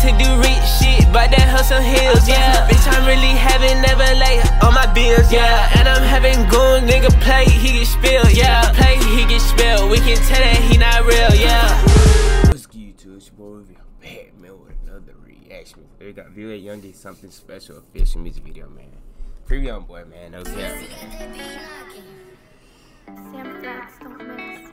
to do rich shit, but that hustle hills, yeah. Bitch, I'm really having never late on my bills, yeah. And I'm having goon nigga play, he get spilled, yeah. Play, he get spilled, we can tell that he not real, yeah. What's good, YouTube? It's your boy, back, man, with another reaction. We got Bway Yungy something special official music video, man. Free young boy, man, no cap. Sam Flats don't miss.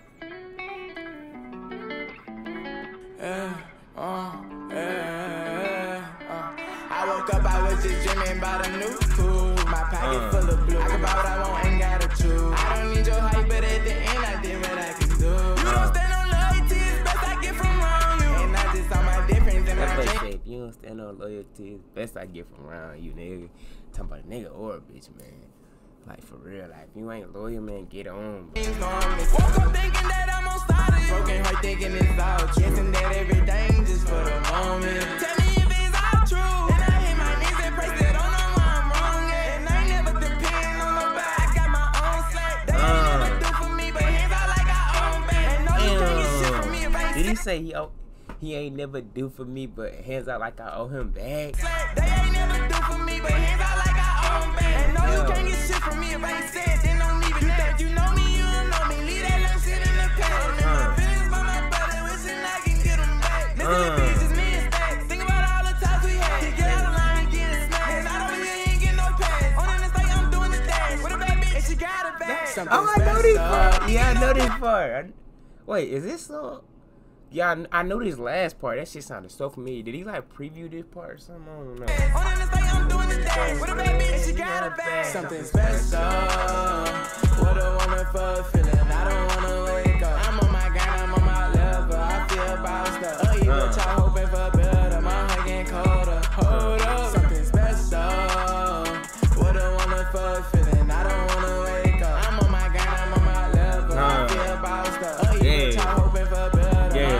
I woke up, I was just dreaming about a new cool. My pocket full of blue. I can buy what I want, ain't gotta choose. I don't need your hype, but at the end, I did what I can do. You don't stand on loyalty, it's best I get from around you. And I just saw my difference in my dream. If you don't stand on loyalty, it's best I get from around you, nigga. Talking about a nigga or a bitch, man. Like, for real, like, if you ain't loyal, man, get on, bro. Woke up thinking that I'm on started. Broken heart thinking it's all true. Guessing that everything just for the moment. Tell me if it's all true. And I hit my knees and pray that don't know why I'm wrong, yeah. And I ain't never depend on nobody. I got my own slack. They ain't never do for me, but hands out like I own back. And no, you can't get shit from me if I ain't. Did he say he ain't never do for me, but hands out like I owe him back? They ain't never do for me, but hands out like I own back. And no, you can't get shit from me if I ain't said, then don't even know. You know me, you don't know me. Leave that little shit in the past. My feelings by my brother, wishing I can get them back. Listen to me, just me and Stacks. Think about all the times we had. To get out of line and get it smashed. And out over here, he ain't get no pass. On in the state, I'm doing the dash. With a bad bitch, and she got a bag. Oh, I know this part. Yeah, I know this part. Wait, is this song? Yeah, I know this last part. That shit sounded so familiar. Did he like preview this part or something? I don't know. On in the state, I'm doing the dash. With a bad bitch, and she got a bag. Something special. What a wonderful feeling. I don't wanna wake up. I'm on my grind, I'm on my level. I feel bossed up. Oh, you what y'all hoping for better. My heart getting colder. Hold up. Something special. What a wonderful feeling. I don't wanna wake up. I'm on my grind, I'm on my level. I feel bossed up. Oh, you what y'all hoping for better.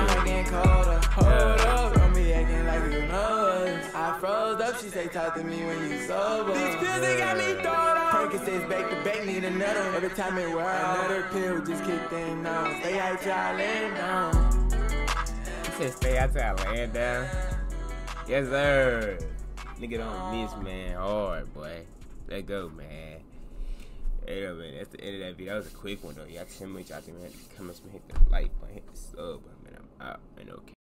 She say talk to me when you sober. These pills they got me thrown off. Percocets back to back, need another. Every time it wear another pill, just keep things on. Stay out till I land down. He said stay out till I land down. Yes sir. Nigga don't miss, man. Hard, boy. Let go, man. Hey, yo, man. That's the end of that video. That was a quick one though. Y'all tell me what y'all think, man. Comments, hit the like button, hit the sub button, man. I'm out and okay.